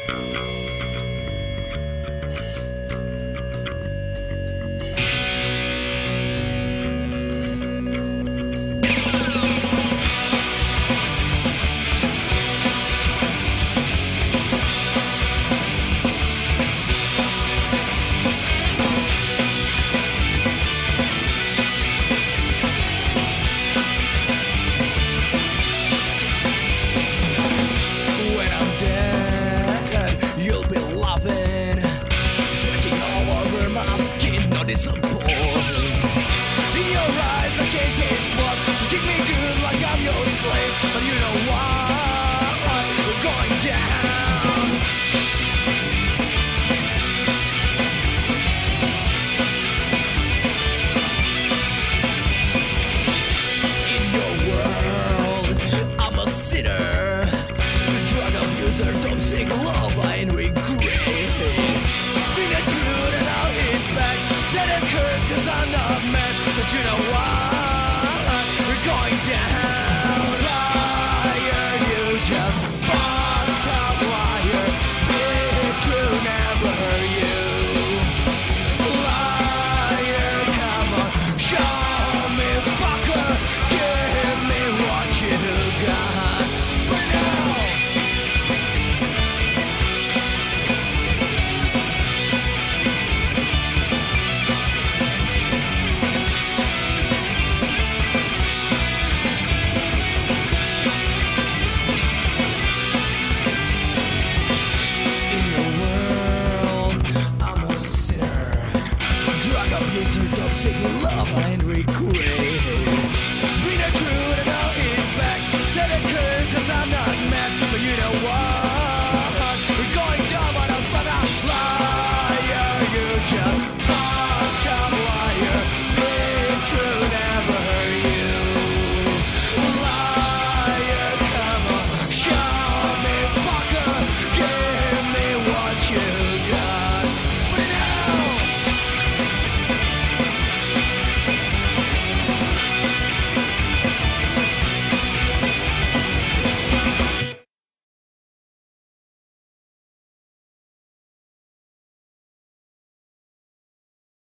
When I'm dead, you'll be laughing, scratching all over my skin, no disappointment. In your eyes I can't taste blood, so keep me good like I'm your slave.